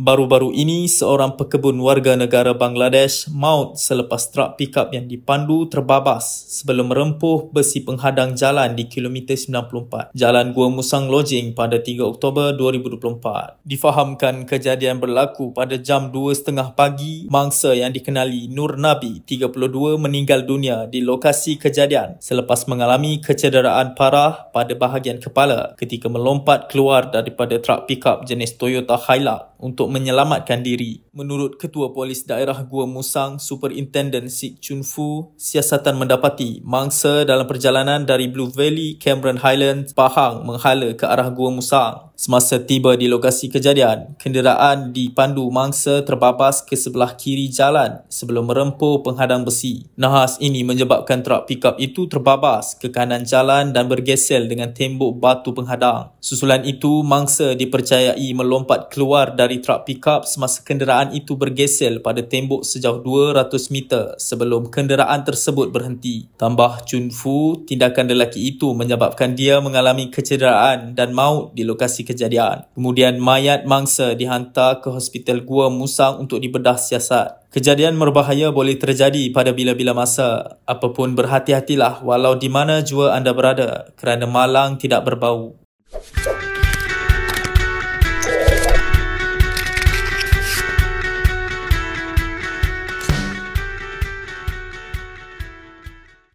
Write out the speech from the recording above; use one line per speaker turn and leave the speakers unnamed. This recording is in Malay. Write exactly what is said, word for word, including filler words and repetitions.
Baru-baru ini, seorang pekebun warga negara Bangladesh maut selepas truk pikap yang dipandu terbabas sebelum merempuh besi penghadang jalan di kilometer sembilan puluh empat, Jalan Gua Musang Lojing pada tiga Oktober dua ribu dua puluh empat. Difahamkan kejadian berlaku pada jam dua tiga puluh pagi, mangsa yang dikenali Nur Nabi, tiga puluh dua, meninggal dunia di lokasi kejadian selepas mengalami kecederaan parah pada bahagian kepala ketika melompat keluar daripada truk pikap jenis Toyota Hilux untuk menyelamatkan diri. Menurut Ketua Polis Daerah Gua Musang, Superintendent Sik Chun Fu, siasatan mendapati mangsa dalam perjalanan dari Blue Valley, Cameron Highlands, Pahang menghala ke arah Gua Musang. Semasa tiba di lokasi kejadian, kenderaan dipandu mangsa terbabas ke sebelah kiri jalan sebelum merempuh penghadang besi. Nahas ini menyebabkan truk pikap itu terbabas ke kanan jalan dan bergesel dengan tembok batu penghadang. Susulan itu, mangsa dipercayai melompat keluar dari truk pikap semasa kenderaan itu bergesel pada tembok sejauh dua ratus meter sebelum kenderaan tersebut berhenti. Tambah Chun Fu, tindakan lelaki itu menyebabkan dia mengalami kecederaan dan maut di lokasi kejadian. Kemudian mayat mangsa dihantar ke Hospital Gua Musang untuk dibedah siasat. Kejadian berbahaya boleh terjadi pada bila-bila masa. Apapun, berhati-hatilah walau di mana jua anda berada kerana malang tidak berbau.